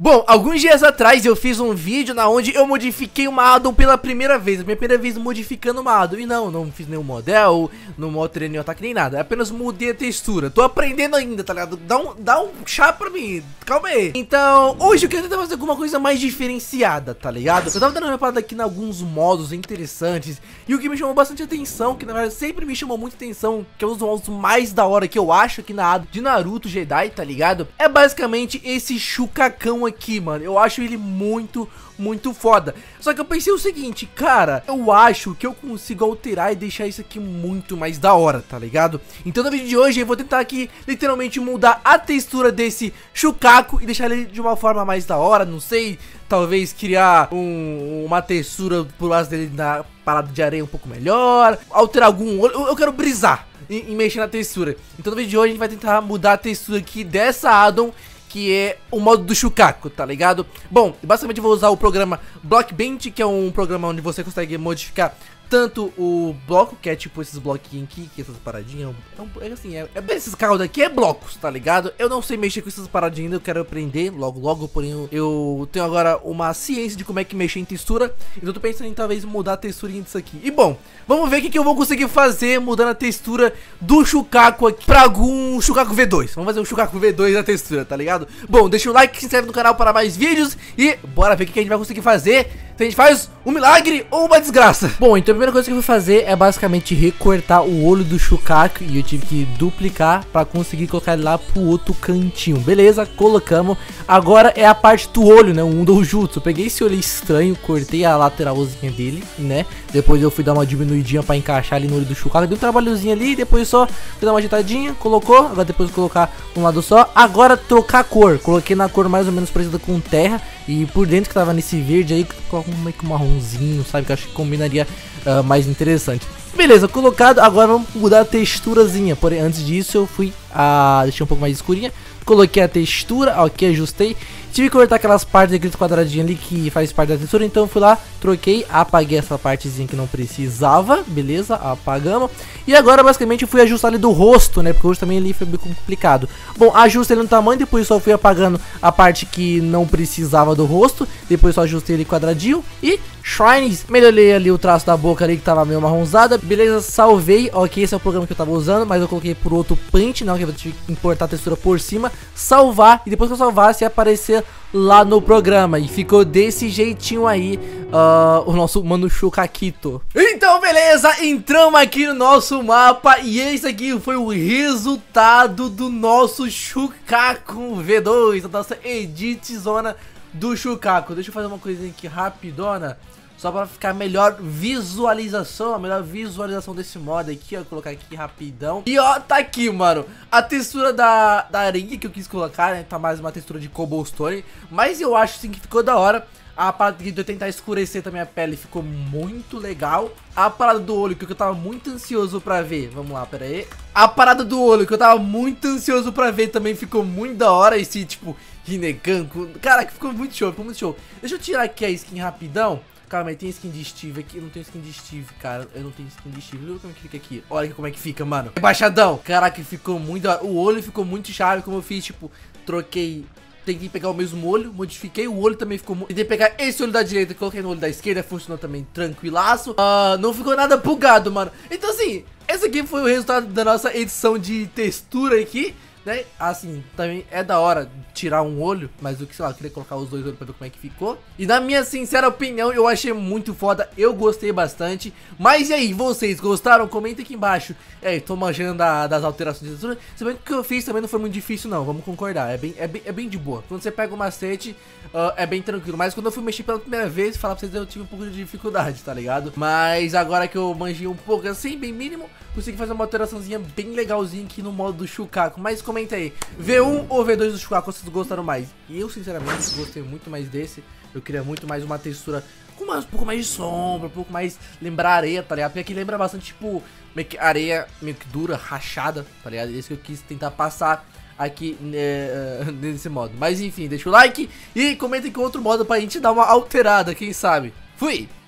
Bom, alguns dias atrás eu fiz um vídeo na onde eu modifiquei uma addon pela primeira vez. A minha primeira vez modificando uma addon. E não fiz nenhum model, não alterei nenhum ataque nem nada. Apenas mudei a textura. Tô aprendendo ainda, tá ligado? Dá um chá pra mim. Calma aí. Então, hoje eu quero tentar fazer alguma coisa mais diferenciada, tá ligado? Eu tava dando uma parada aqui em alguns modos interessantes. E o que me chamou bastante atenção, que na verdade sempre me chamou muita atenção, que é um dos modos mais da hora que eu acho aqui na addon de Naruto Jedi, tá ligado? É basicamente esse Shukakão aqui, mano. Eu acho ele muito foda. Só que eu pensei o seguinte, cara, eu acho que eu consigo alterar e deixar isso aqui muito mais da hora, tá ligado? Então no vídeo de hoje eu vou tentar aqui literalmente mudar a textura desse Shukaku e deixar ele de uma forma mais da hora, não sei, talvez criar uma textura por lado dele na parada de areia um pouco melhor, alterar algum olho, eu quero brisar em mexer na textura. Então no vídeo de hoje a gente vai tentar mudar a textura aqui dessa addon, que é o modo do Shukaku, tá ligado? Bom, basicamente eu vou usar o programa Blockbench, que é um programa onde você consegue modificar tanto o bloco, que é tipo esses bloquinhos aqui, que essas paradinhas, é assim, esses carros daqui é blocos, tá ligado? Eu não sei mexer com essas paradinhas ainda, eu quero aprender logo, porém eu tenho agora uma ciência de como é que mexer em textura, então eu tô pensando em talvez mudar a texturinha disso aqui. E bom, vamos ver o que eu vou conseguir fazer mudando a textura do Shukaku aqui pra algum Shukaku V2. Vamos fazer um Shukaku V2 na textura, tá ligado? Bom, deixa um like, se inscreve no canal para mais vídeos e bora ver o que a gente vai conseguir fazer. Se a gente faz um milagre ou uma desgraça. Bom, então a primeira coisa que eu vou fazer é basicamente recortar o olho do Shukaku. E eu tive que duplicar pra conseguir colocar ele lá pro outro cantinho. Beleza, colocamos. Agora é a parte do olho, né, um doujutsu. Eu peguei esse olho estranho, cortei a lateralzinha dele, né. Depois eu fui dar uma diminuidinha pra encaixar ali no olho do Shukaku. Deu um trabalhozinho ali, depois só fui dar uma ajeitadinha, colocou. Agora depois colocar um lado só. Agora trocar a cor. Coloquei na cor mais ou menos parecida com terra. E por dentro que tava nesse verde aí, coloca meio que um marronzinho, sabe? Que eu acho que combinaria mais interessante. Beleza, colocado. Agora vamos mudar a texturazinha. Porém, antes disso eu fui deixei um pouco mais escurinha. Coloquei a textura, ok, ajustei. Tive que cortar aquelas partes daqueles quadradinhos ali que faz parte da textura. Então eu fui lá, troquei, apaguei essa partezinha que não precisava. Beleza, apagamos. E agora basicamente eu fui ajustar ali do rosto, né? Porque hoje também ali foi bem complicado. Bom, ajustei ele no tamanho, depois só fui apagando a parte que não precisava do rosto. Depois só ajustei ele quadradinho e shrines. Melhorei ali o traço da boca ali que tava meio marronzada. Beleza, salvei. Ok, esse é o programa que eu tava usando, mas eu coloquei por outro paint, não, que eu tive que importar a textura por cima, salvar. E depois que eu salvasse ia aparecer lá no programa. E ficou desse jeitinho aí o nosso mano Shukakito. Então beleza, entramos aqui no nosso mapa. E esse aqui foi o resultado do nosso Shukaku V2, da nossa edit zona do Shukaku. Deixa eu fazer uma coisinha aqui rapidona, só pra ficar melhor visualização, a melhor visualização desse mod aqui, ó. Vou colocar aqui rapidão. E ó, tá aqui, mano, a textura da areia que eu quis colocar, né? Tá mais uma textura de cobblestone, mas eu acho sim que ficou da hora. A parada de eu tentar escurecer também a pele ficou muito legal. A parada do olho que eu tava muito ansioso pra ver. Vamos lá, pera aí. A parada do olho que eu tava muito ansioso pra ver também ficou muito da hora. Esse tipo Rinnegan, caraca, ficou muito show, ficou muito show. Deixa eu tirar aqui a skin rapidão. Calma aí, tem skin de Steve aqui. Eu não tenho skin de Steve, cara. Eu não tenho skin de Steve. Olha como é que fica aqui. Olha como é que fica, mano. Baixadão. Caraca, ficou muito da hora. O olho ficou muito chave, como eu fiz, tipo, troquei. Tentei pegar o mesmo olho, modifiquei, o olho também ficou... Tentei pegar esse olho da direita e coloquei no olho da esquerda, funcionou também tranquilaço. Não ficou nada bugado, mano. Então assim, esse aqui foi o resultado da nossa edição de textura aqui, né? Assim, também é da hora tirar um olho, mas o que, sei lá, eu queria colocar os dois olhos pra ver como é que ficou. E na minha sincera opinião, eu achei muito foda, eu gostei bastante. Mas e aí, vocês gostaram? Comenta aqui embaixo. Tô manjando das alterações de textura. Se bem que o que eu fiz também não foi muito difícil não, vamos concordar, é bem de boa. Quando você pega o macete, é bem tranquilo. Mas quando eu fui mexer pela primeira vez, falar pra vocês, eu tive um pouco de dificuldade, tá ligado? Mas agora que eu manjei um pouco assim, bem mínimo, consegui fazer uma alteraçãozinha bem legalzinha aqui no modo do Shukaku. Mas comenta aí, V1 ou V2 do Shukaku vocês gostaram mais? Eu sinceramente gostei muito mais desse. Eu queria muito mais uma textura com um pouco mais de sombra, um pouco mais lembrar areia, tá ligado? Porque aqui lembra bastante tipo meio que areia meio que dura, rachada, tá ligado? Esse que eu quis tentar passar aqui nesse modo. Mas enfim, deixa o like e comenta com outro modo pra gente dar uma alterada, quem sabe. Fui!